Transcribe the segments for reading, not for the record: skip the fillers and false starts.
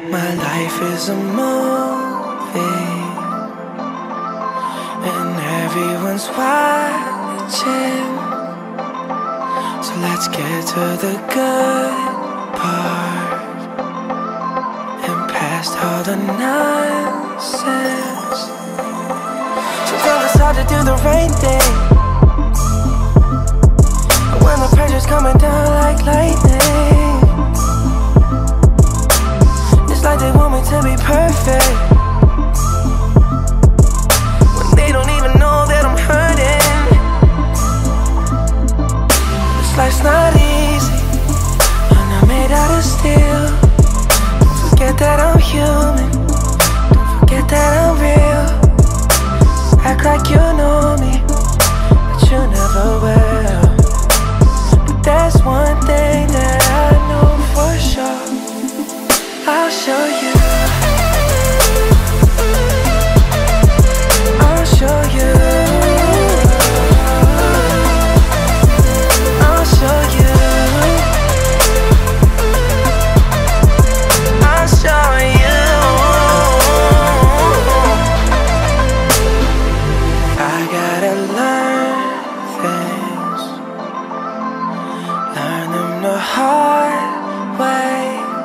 My life is a movie, and everyone's watching. So let's get to the good part, and past all the nonsense. Sometimes it's hard to do the right thing when the pressure's coming down like lightning. It's like they want me to be perfect when they don't even know that I'm hurting. This life's not easy, I'm not made out of steel. Don't forget that I'm human, don't forget that I'm real. Act like you know me, but you never will. But there's one thing that I know for sure, I'll show you. I'll show you. I'll show you. I'll show you. I gotta learn things, learn them the hard way.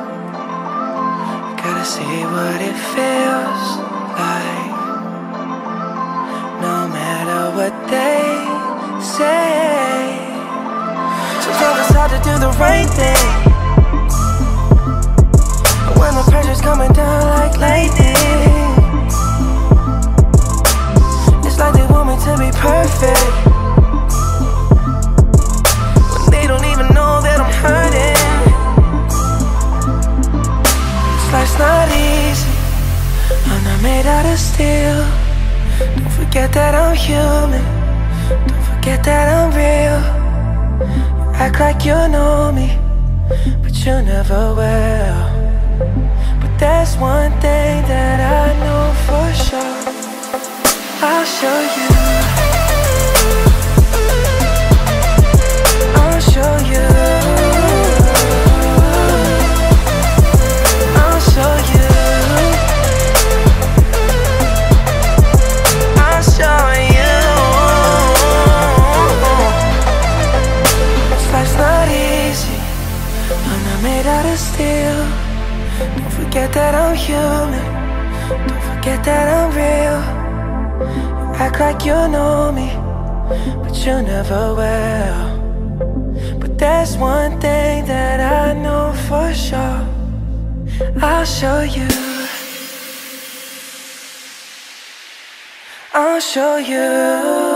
Gotta see what it feels like, no matter what they say. Sometimes it's hard to do the right thing when the pressure's coming down like lightning. It's like they want me to be perfect when they don't even know that I'm hurting. Life's not easy, I'm not made out of steel. Don't forget that I'm human, don't forget that I'm real. You act like you know me, but you never will. But there's one thing that I know for sure, I'll show you. I'll show you. Still, don't forget that I'm human, don't forget that I'm real. You act like you know me, but you never will. But there's one thing that I know for sure, I'll show you. I'll show you.